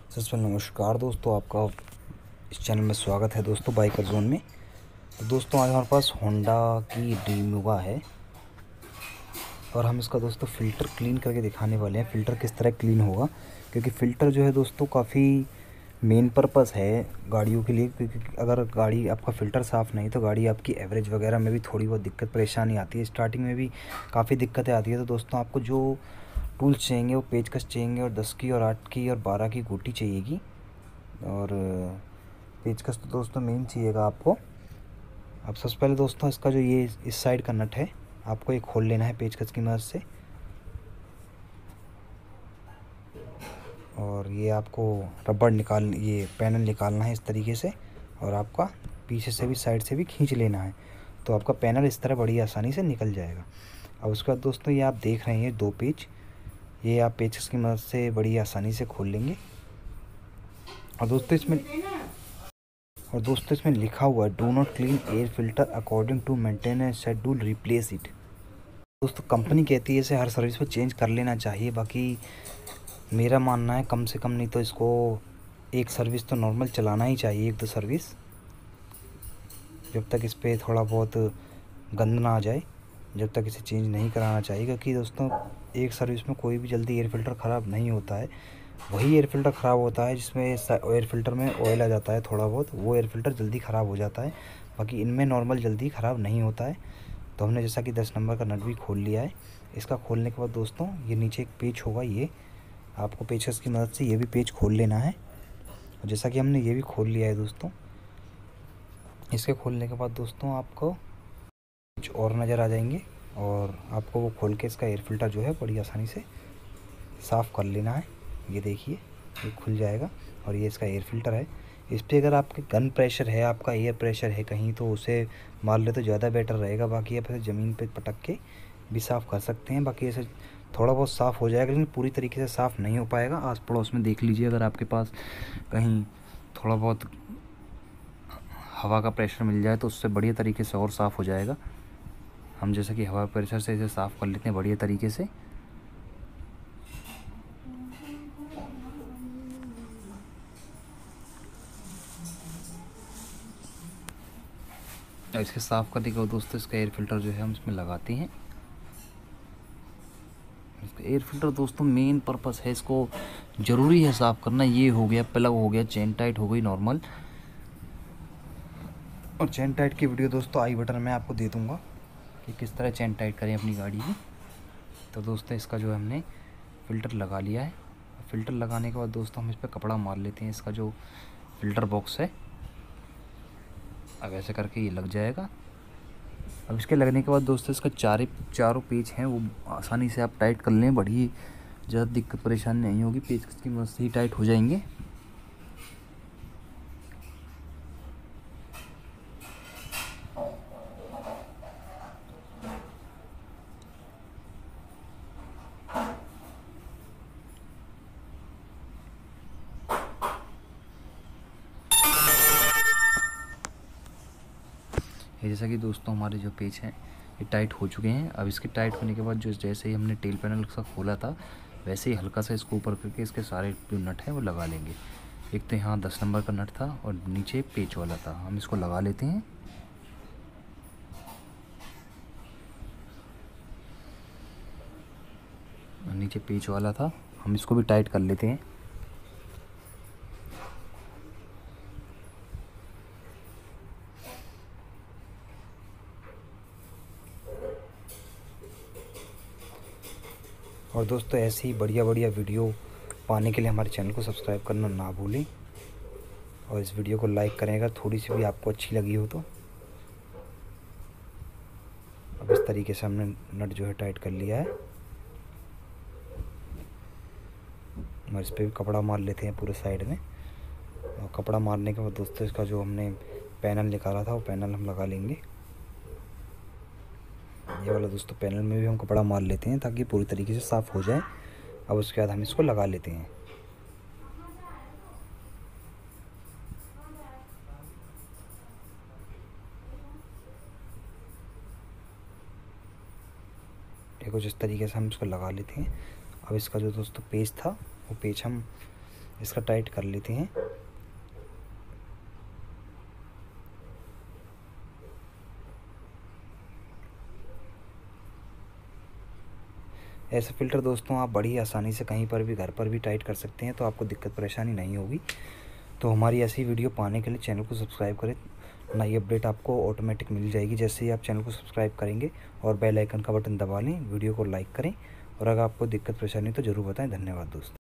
सबसे पहले नमस्कार दोस्तों, आपका इस चैनल में स्वागत है दोस्तों बाइकर जोन में। तो दोस्तों आज हमारे पास होंडा की ड्रीमयूवा है और हम इसका दोस्तों फ़िल्टर क्लीन करके दिखाने वाले हैं। फ़िल्टर किस तरह क्लीन होगा, क्योंकि फ़िल्टर जो है दोस्तों काफ़ी मेन पर्पस है गाड़ियों के लिए। क्योंकि अगर गाड़ी आपका फ़िल्टर साफ़ नहीं तो गाड़ी आपकी एवरेज वगैरह में भी थोड़ी बहुत दिक्कत परेशानी आती है। स्टार्टिंग में भी काफ़ी दिक्कतें आती है। तो दोस्तों आपको जो टूल्स चाहिए वो पेचकस चाहिए और 10 की और 8 की और 12 की गोटी चाहिएगी। और पेचकस तो दोस्तों मेन चाहिएगा आपको। अब सबसे पहले दोस्तों इसका जो ये इस साइड का नट है आपको ये खोल लेना है पेचकस की मदद से। और ये आपको ये पैनल निकालना है इस तरीके से, और आपका पीछे से भी साइड से भी खींच लेना है, तो आपका पैनल इस तरह बड़ी आसानी से निकल जाएगा। अब उसके बाद दोस्तों ये आप देख रहे हैं 2 पेच, ये आप पेचकस की मदद से बड़ी आसानी से खोल लेंगे। और दोस्तों इसमें लिखा हुआ है do not clean air filter according to maintenance schedule, replace it. दोस्तों कंपनी कहती है इसे हर सर्विस पर चेंज कर लेना चाहिए, बाकी मेरा मानना है कम से कम नहीं तो इसको एक सर्विस तो नॉर्मल चलाना ही चाहिए, 1-2 सर्विस, जब तक इस पर थोड़ा बहुत गंद ना आ जाए, जब तक इसे चेंज नहीं कराना चाहिए। क्योंकि दोस्तों एक सर्विस में कोई भी जल्दी एयर फ़िल्टर ख़राब नहीं होता है। वही एयर फ़िल्टर ख़राब होता है जिसमें एयर फ़िल्टर में ऑयल आ जाता है थोड़ा बहुत, वो एयर फ़िल्टर जल्दी ख़राब हो जाता है, बाकी इनमें नॉर्मल जल्दी ख़राब नहीं होता है। तो हमने जैसा कि 10 नंबर का नट भी खोल लिया है। इसका खोलने के बाद दोस्तों ये नीचे एक पेच होगा, ये आपको पेचकस की मदद से ये भी पेच खोल लेना है। और जैसा कि हमने ये भी खोल लिया है दोस्तों, इसके खोलने के बाद दोस्तों आपको कुछ और नज़र आ जाएंगे, और आपको वो खोल के इसका एयर फ़िल्टर जो है बड़ी आसानी से साफ़ कर लेना है। ये देखिए ये खुल जाएगा, और ये इसका एयर फ़िल्टर है। इस पर अगर आपके गन प्रेशर है, आपका एयर प्रेशर है कहीं, तो उसे मार ले तो ज़्यादा बेटर रहेगा। बाकी आप ऐसे ज़मीन पे पटक के भी साफ़ कर सकते हैं, बाकी ऐसे थोड़ा बहुत साफ़ हो जाएगा, लेकिन पूरी तरीके से साफ़ नहीं हो पाएगा। आस पड़ोस में देख लीजिए, अगर आपके पास कहीं थोड़ा बहुत हवा का प्रेशर मिल जाए तो उससे बढ़िया तरीके से और साफ़ हो जाएगा। हम जैसे कि हवा प्रेशर से इसे साफ़ कर लेते हैं बढ़िया तरीके से। और इसके साफ़ करने के बाद दोस्तों इसका एयर फ़िल्टर जो है हम इसमें लगाते हैं। इसका एयर फ़िल्टर दोस्तों मेन पर्पस है, इसको ज़रूरी है साफ़ करना। ये हो गया प्लग हो गया, चेन टाइट हो गई नॉर्मल। और चेन टाइट की वीडियो दोस्तों आई बटन में आपको दे दूँगा कि किस तरह चेन टाइट करें अपनी गाड़ी की। तो दोस्तों इसका जो हमने फ़िल्टर लगा लिया है। फ़िल्टर लगाने के बाद दोस्तों हम इस पर कपड़ा मार लेते हैं, इसका जो फ़िल्टर बॉक्स है। अब ऐसे करके ये लग जाएगा। अब इसके लगने के बाद दोस्तों इसका चारों पेच हैं वो आसानी से आप टाइट कर लें, बड़ी ज़्यादा दिक्कत परेशानी नहीं होगी, पेच की मदद से ही टाइट हो जाएंगे। ये जैसा कि दोस्तों हमारे जो पेच हैं ये टाइट हो चुके हैं। अब इसके टाइट होने के बाद जो जैसे ही हमने टेल पैनल का खोला था वैसे ही हल्का सा इसको ऊपर करके इसके सारे जो नट हैं वो लगा लेंगे। एक तो यहाँ 10 नंबर का नट था और नीचे पेच वाला था, हम इसको लगा लेते हैं। नीचे पेच वाला था, हम इसको भी टाइट कर लेते हैं। और दोस्तों ऐसी ही बढ़िया बढ़िया वीडियो पाने के लिए हमारे चैनल को सब्सक्राइब करना ना भूलें, और इस वीडियो को लाइक करें अगर थोड़ी सी भी आपको अच्छी लगी हो तो। अब इस तरीके से हमने नट जो है टाइट कर लिया है, और इस पर भी कपड़ा मार लेते हैं पूरे साइड में। और कपड़ा मारने के बाद दोस्तों इसका जो हमने पैनल निकाला था वो पैनल हम लगा लेंगे। ये वाला दोस्तों पैनल में भी हम कपड़ा मार लेते हैं ताकि पूरी तरीके से साफ़ हो जाए। अब उसके बाद हम इसको लगा लेते हैं। देखो जिस तरीके से हम इसको लगा लेते हैं। अब इसका जो दोस्तों पेच था वो पेच हम इसका टाइट कर लेते हैं। ऐसे फ़िल्टर दोस्तों आप बड़ी आसानी से कहीं पर भी घर पर भी टाइट कर सकते हैं, तो आपको दिक्कत परेशानी नहीं होगी। तो हमारी ऐसी वीडियो पाने के लिए चैनल को सब्सक्राइब करें। नई अपडेट आपको ऑटोमेटिक मिल जाएगी जैसे ही आप चैनल को सब्सक्राइब करेंगे, और बेल आइकन का बटन दबा लें। वीडियो को लाइक करें, और अगर आपको दिक्कत परेशानी तो ज़रूर बताएं। धन्यवाद दोस्तों।